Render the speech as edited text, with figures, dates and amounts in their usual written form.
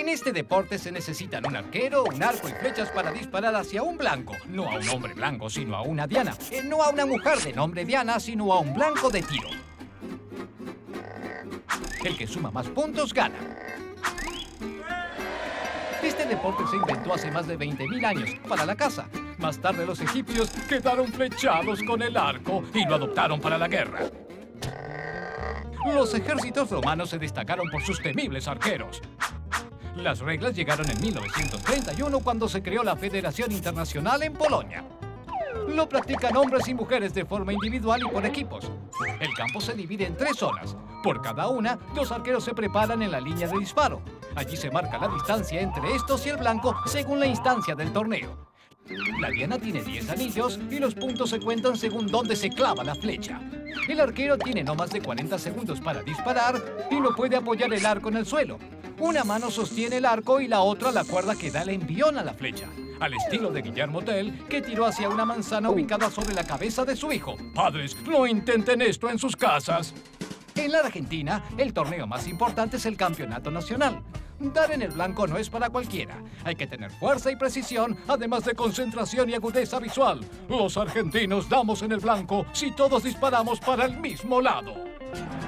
En este deporte se necesitan un arquero, un arco y flechas para disparar hacia un blanco. No a un hombre blanco, sino a una diana. No a una mujer de nombre Diana, sino a un blanco de tiro. El que suma más puntos gana. Este deporte se inventó hace más de 20.000 años para la caza. Más tarde los egipcios quedaron flechados con el arco y lo adoptaron para la guerra. Los ejércitos romanos se destacaron por sus temibles arqueros. Las reglas llegaron en 1931 cuando se creó la Federación Internacional en Polonia. Lo practican hombres y mujeres de forma individual y por equipos. El campo se divide en 3 zonas. Por cada una, 2 arqueros se preparan en la línea de disparo. Allí se marca la distancia entre estos y el blanco según la instancia del torneo. La diana tiene 10 anillos y los puntos se cuentan según dónde se clava la flecha. El arquero tiene no más de 40 segundos para disparar y no puede apoyar el arco en el suelo. Una mano sostiene el arco y la otra la cuerda que da el envión a la flecha, al estilo de Guillermo Tell, que tiró hacia una manzana ubicada sobre la cabeza de su hijo. Padres, no intenten esto en sus casas. En la Argentina, el torneo más importante es el Campeonato Nacional. Dar en el blanco no es para cualquiera. Hay que tener fuerza y precisión, además de concentración y agudeza visual. Los argentinos damos en el blanco si todos disparamos para el mismo lado.